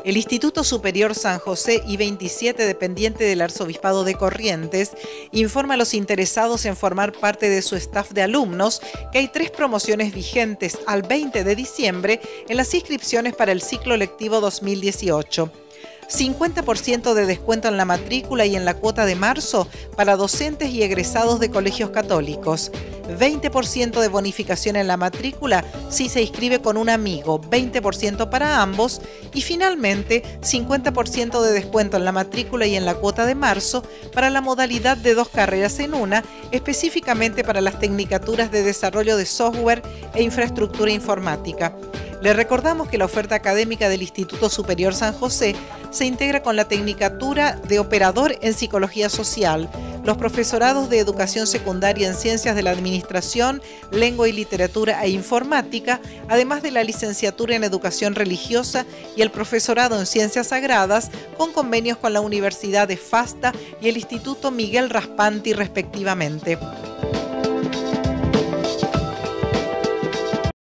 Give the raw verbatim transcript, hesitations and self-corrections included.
El Instituto Superior San José I veintisiete, dependiente del Arzobispado de Corrientes, informa a los interesados en formar parte de su staff de alumnos que hay tres promociones vigentes al veinte de diciembre en las inscripciones para el ciclo lectivo dos mil dieciocho. cincuenta por ciento de descuento en la matrícula y en la cuota de marzo para docentes y egresados de colegios católicos. veinte por ciento de bonificación en la matrícula si se inscribe con un amigo, veinte por ciento para ambos. Y finalmente, cincuenta por ciento de descuento en la matrícula y en la cuota de marzo para la modalidad de dos carreras en una, específicamente para las tecnicaturas de desarrollo de software e infraestructura informática. Le recordamos que la oferta académica del Instituto Superior San José se integra con la Tecnicatura de Operador en Psicología Social, los profesorados de Educación Secundaria en Ciencias de la Administración, Lengua y Literatura e Informática, además de la Licenciatura en Educación Religiosa y el Profesorado en Ciencias Sagradas, con convenios con la Universidad de FASTA y el Instituto Miguel Raspanti, respectivamente.